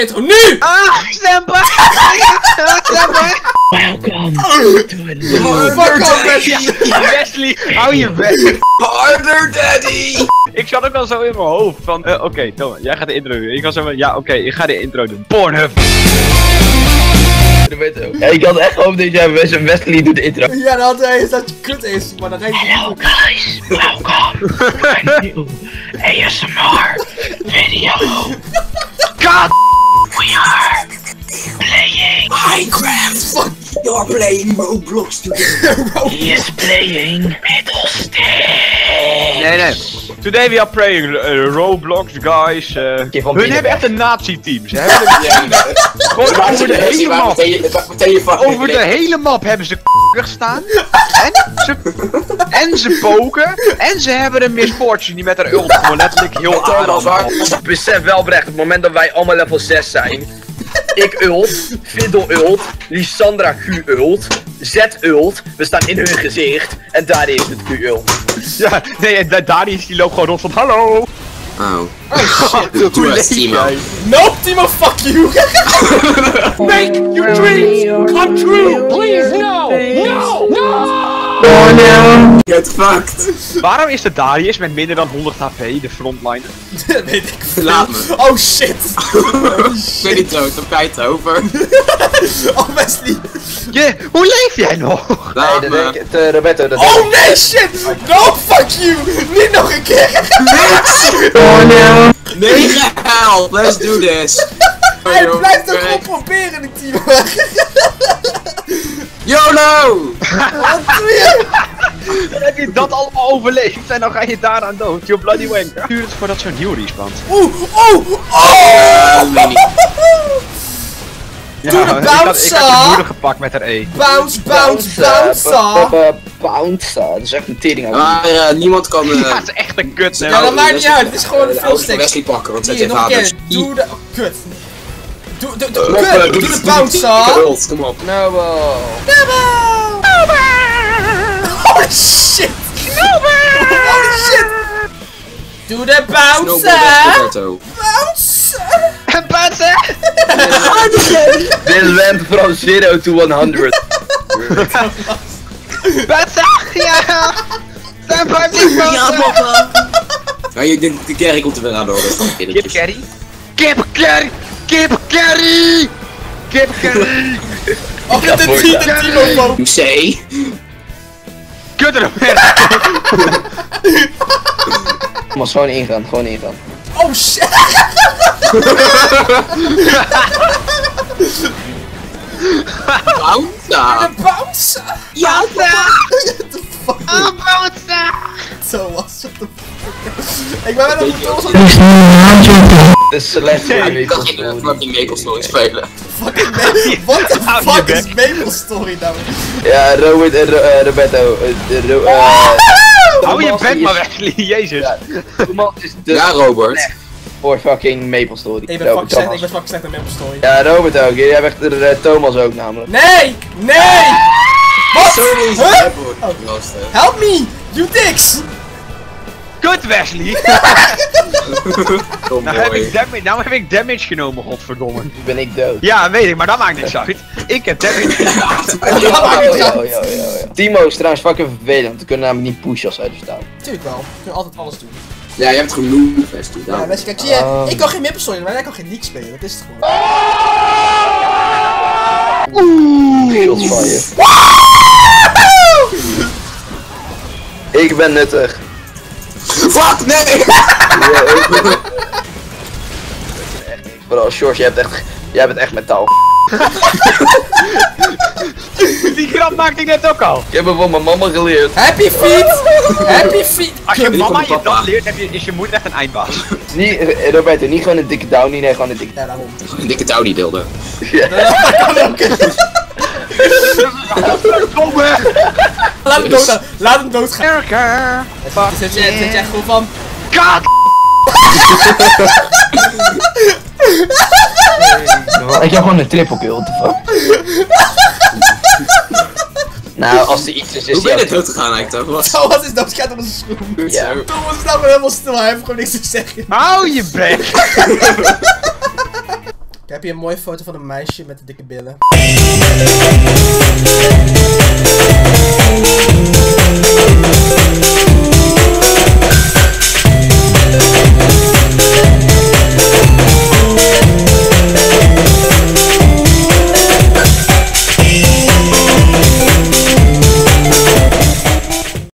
intro nu! Senpai! Welcome to a new... Fuck off, Wesley! Wesley, hou je bek! Harder, daddy! Ik zat ook al zo in mijn hoofd van, oké, Thomas, jij gaat de intro doen. Ik was zo van, ja, oké, ik ga de intro doen. Pornhub! Ja, ik had echt gehoopt dat jij Wesley doet de intro. Ja, dan had hij dat je kut is, maar dan ga je... Hello guys, welcome to a new ASMR video. God, we are playing Minecraft! Fuck, you're playing Roblox together. He is playing Middlestate. Nee. Today we are playing Roblox, guys. Hun hebben echt een nazi-team. Ze hebben gewoon over de hele map. Over de hele map hebben ze gestaan. En ze poken. En ze hebben een Miss Fortune die met haar ult gewoon letterlijk heel aardig. Besef wel oprecht, op het moment dat wij allemaal level 6 zijn. Ik ult, Fiddle ult, Lissandra Q ult, Z ult, we staan in hun gezicht en daar is het Q ult. Ja, nee, Darius die loopt gewoon rond van hallo. Oh. Shit, hoe leef jij? No, Timo, fuck you! Make your dreams come true, please, no! No! Oh no! Get fucked! Waarom is de Darius met minder dan 100 HP de frontliner? Weet ik veel. Laat me. Oh shit! Ik ben niet dood, dan kijk het over. Oh Wesley! Hoe leef jij nog? Laat me. Roberto, dat Oh nee, shit! No, fuck you! Niet nog een keer! Oh no! Nee, help! Let's do this! Hij blijft ook gewoon proberen, die Timo! YOLO! Wat doe je? Dan heb je dat allemaal overleefd en dan ga je daaraan dood. You bloody wanker. Duur het voordat zo'n nieuw respawnt. Ja, Doe de bounce! ik had je moeder gepakt met haar E. Bounce! Bounce, dat is echt een tering. Maar niemand kan Ja, het is echt een kut. Ja, dat maakt niet uit, het is gewoon een auto van filmstick. Wesley pakken, want zij Hier, zijn nog een vaders. keer. Doe de... Oh, kut. Doe de bounce! Kom op. Snowball. Holy shit! Holy shit! Doe de bounce! Snowball, Bounce! This went from 0 to 100. Ja! Senpai, please bounce! Ja, je denkt de kerry komt er weer aan hoor. Kip carry? Kip carry! Kip carry! Kip carry! Oh, de Timo! You say? Kut erop! Mas gewoon ingaan, Oh shit! Bounce! Bounce! Ja, What the fuck? Bounce! Zo was het. Ik ben wel op de doos. de Celeste. ik kan geen fucking Maple Story spelen. Fucking what the fuck is Maple Story nou? Ja, Robert en Roberto. Hou je bek maar Wesley, jezus. Thomas is de Ja, Robert. voor fucking Maple Story. Ik ben fucking slecht aan Maple Story. Ja, Robert ook. Jij bent er Thomas ook namelijk. Nee! Nee! Wat? Sorry, Huh? Oh. Help me! You dicks! Kut Wesley! Kom Nou heb ik damage genomen, godverdomme. Nu ben ik dood. Ja, weet ik, maar dat maakt niks uit. Ik heb damage genomen. Ja. Timo is trouwens fucking vervelend, want we kunnen namelijk niet pushen als hij er staat. Tuurlijk wel. We kunnen altijd alles doen. Ja, je hebt genoeg, Wesley. Ja, Wesley, kijk, zie je, ik kan geen Maple Story, maar jij kan geen League spelen, dat is het gewoon. Shots van je. Ik ben nuttig. Fuck, nee! Bro, Shores, jij bent echt metaal. Die grap maakte ik net ook al. Ik heb hem van mijn mama geleerd. Happy feet! Happy feet! Als je die mama van je papa. dat leert, is je moeder echt een eindbaas. Niet, Roberto, niet gewoon een dikke downie, nee, gewoon een dikke... Ja, daarom. Een dikke touw die deelde. Ja. Dat kan ook. Verdomme! Laat hem doodgaan. Erker! Dan zit je echt gewoon van... God! Ik heb gewoon een triple kill, what the fuck. Nou, als er iets is, Hoe ben je dit dood gegaan eigenlijk toch? Thomas is doodgaan op zijn schoen. Goed Ja. zo. Thomas is nou gewoon helemaal stil, hij heeft gewoon niks te zeggen. Hou je bek! Ik heb je een mooie foto van een meisje met de dikke billen.